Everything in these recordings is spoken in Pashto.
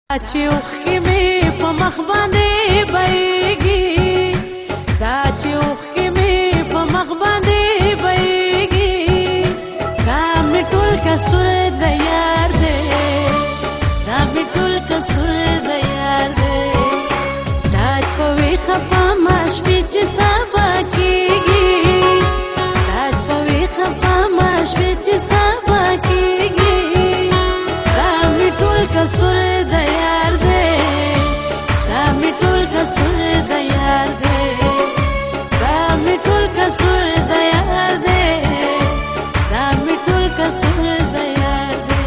چې اوښکې مې په مخ باندې بهیږي، دا چې اوښکې مې په مخ باندې بهیږي، دا مې ټول قصور د یار دی، دا مې ټول قصور د یار دی، دا په وي خفه ما شپې چې سبا کېږي، دا په وي خفه ما شپې چې سبا کېږي، دا مې ټول قصور د یار دی، دا مې ټول قصور د یار دی، دا مې ټول قصور د یار دی، دا مې ټول قصور د یار دی.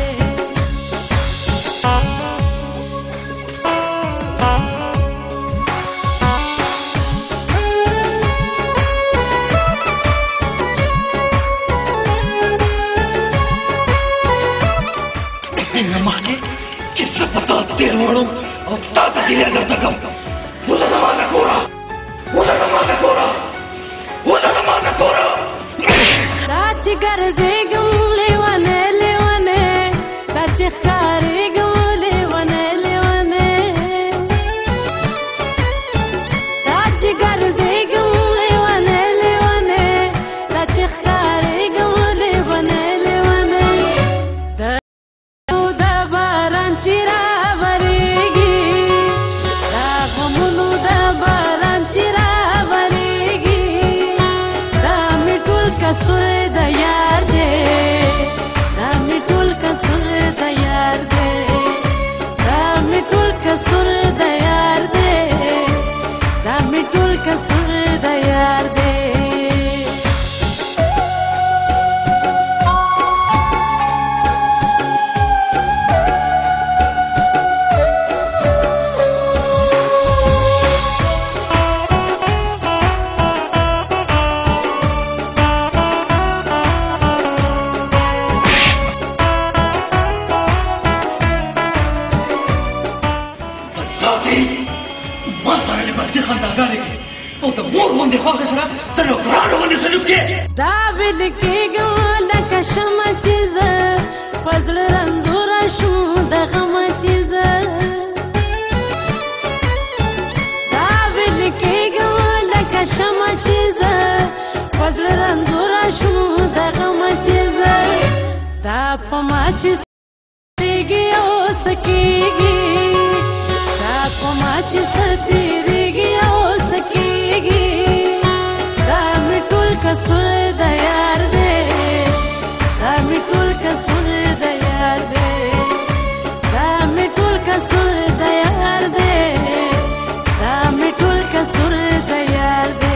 مخکې چې زه په تا تېر وړم او تا ته تیری درته کوم، وځه زما د کوره، وځه زما د کوره، وځه زما د کوره. دا چې ګرځېږم لیونی لیونی، دا چې ښکارېږم لیونی لیونی، دا چې ګرځېږم لیونی لیونی، دا چې ښکارېږم لیونی لیونی، د باران چې راورېږي، دا غمونو د باران چې راورېږي، دا مې ټول قصور د یار دی، دا مې ټول قصور د یار دی، دا مې ټول قصور د یار دی، دا مې ټول قصور د یار دی. ما سره د برسي خنداګانې کوي او د مور غوندې خواږه سره د نوکرانو غوندې سلوک کوي. دا ویل کېږم لکه شمعه چې زه په زړه رنځوره شوم د غمه چې زه، دا ویل کېږم لکه شمعه چې زه په زړه رنځوره شوم د غمه چې زه، دا په ما چې ستېږي او څه کېږي، دا په ما چې څه تېرېږي او څه کېږي، دا مې ټول قصور د یار دی، دا مې ټول قصور د یار دی، دا مې ټول قصور د یار دی، دا مې ټول قصور د یار دی.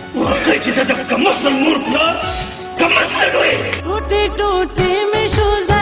واقعي چې د کمسل مور پلار کمسل وي، ټوټې ټوټې مې شو